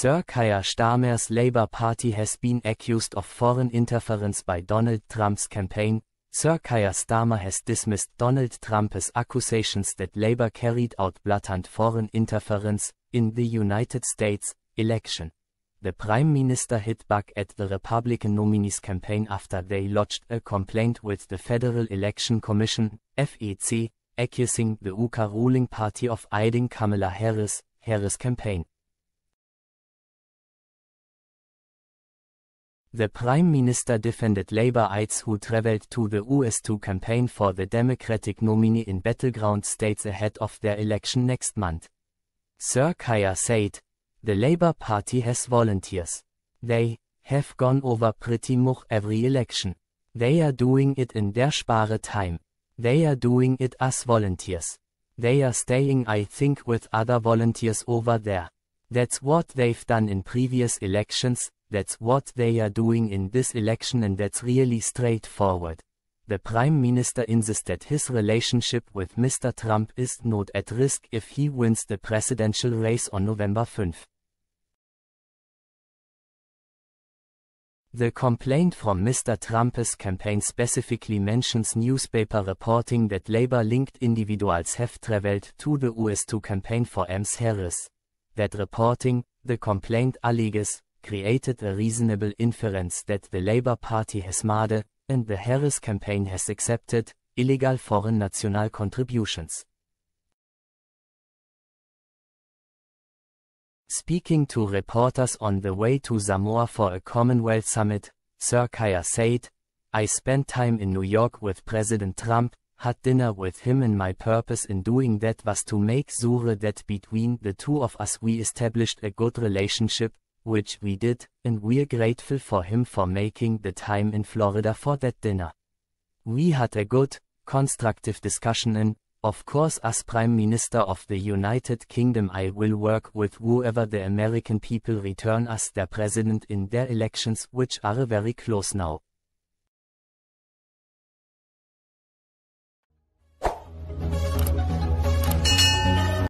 Sir Keir Starmer's Labour Party has been accused of foreign interference by Donald Trump's campaign. Sir Keir Starmer has dismissed Donald Trump's accusations that Labour carried out blatant foreign interference in the United States election. The Prime Minister hit back at the Republican nominee's campaign after they lodged a complaint with the Federal Election Commission, FEC, accusing the UK ruling party of aiding Kamala Harris' campaign. The Prime Minister defended Labour aides who traveled to the US to campaign for the Democratic nominee in battleground states ahead of their election next month. Sir Keir said, "The Labour Party has volunteers. They have gone over pretty much every election. They are doing it in their spare time. They are doing it as volunteers. They are staying, I think, with other volunteers over there. That's what they've done in previous elections. That's what they are doing in this election, and that's really straightforward." The Prime Minister insisted his relationship with Mr. Trump is not at risk if he wins the presidential race on November 5. The complaint from Mr. Trump's campaign specifically mentions newspaper reporting that Labour-linked individuals have traveled to the US to campaign for Ms. Harris. That reporting, the complaint alleges, created a reasonable inference that the Labour Party has made, and the Harris campaign has accepted, illegal foreign national contributions. Speaking to reporters on the way to Samoa for a Commonwealth summit, Sir Keir said, "I spent time in New York with President Trump, had dinner with him, and my purpose in doing that was to make sure that between the two of us we established a good relationship, which we did, and we're grateful for him for making the time in Florida for that dinner. We had a good, constructive discussion, and, of course, as Prime Minister of the United Kingdom I will work with whoever the American people return as their president in their elections, which are very close now."